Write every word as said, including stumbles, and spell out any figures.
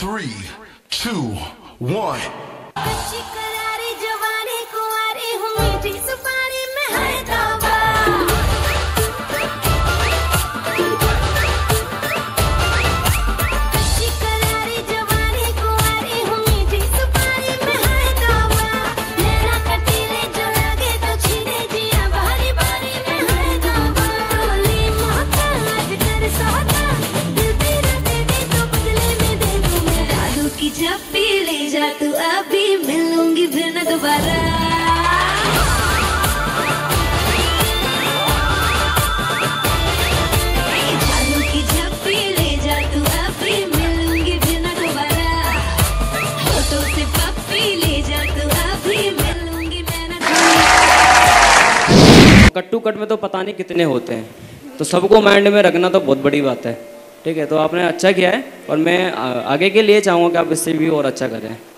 three, two, one. कच्ची करारी जवानी कुंवारी हूँ मीठी सुपारी में है दावा। कच्ची करारी जवानी कुंवारी हूँ मीठी सुपारी में है दावा। नैना कटीले जो लगे तो छीने जिया बारी बारी में है दावा। टोली मौका आज कर सौदा दिल तेरा दे दे तो बदले में दे दूँ मैं जादू की जप्पी ले जा तू अभी मिलूंगी फिर न दोबारा। जादू की झप्पी ले जा तू अभी मिलूंगी फिर न दोबारा। होठों से पप्पी ले जा तू अभी मिलूंगी मैं न दोबारा। कट्टू कट में तो पता नहीं कितने होते हैं, तो सबको माइंड में रखना तो बहुत बड़ी बात है। ठीक है, तो आपने अच्छा किया है और मैं आ- आगे के लिए चाहूँगा कि आप इससे भी और अच्छा करें।